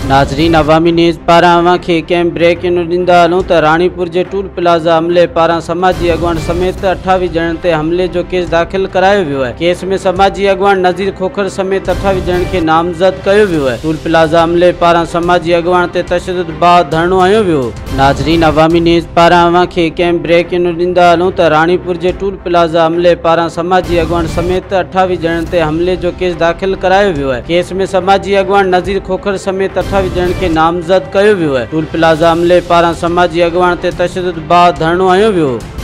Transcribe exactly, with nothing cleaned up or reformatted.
नाज़रीन, अवामी न्यूज़ पारां अव्हांखे कंहिं ब्रेक इन ॾींदा हलूं त राणीपुर जे टूल प्लाज़ा हमले पारां समाजी अॻुवान समेत अठावीह ॼणनि ते हमले जो केस दाख़िल करायो वियो आहे। केस में समाजी अॻुवान नज़ीर खोखर समेत अठावीह ॼणनि खे नामज़द कयो वियो आहे। टूल प्लाज़ा हमले पारां समाजी अॻुवान ते तशद्दुद बाबति धरणो हंयो वियो। नाज़रीन, अवामी न्यूज़ पारां अव्हांखे कंहिं ब्रेक इन ॾींदा हलूं त राणीपुर जे टूल प्लाज़ा हमले पारां समाजी अॻुवान समेत अठावीह ॼणनि ते हमले जो केस दाख़िल करायो वियो आहे। केस में समाजी अॻुवान नज़ीर खोखर समेत अठावीह ॼणनि खे नामज़द कयो वियो आहे। टूल प्लाज़ा हमले पारां समाजी अॻुवान ते तशद्दुद बाबति धरणो हंयो वियो।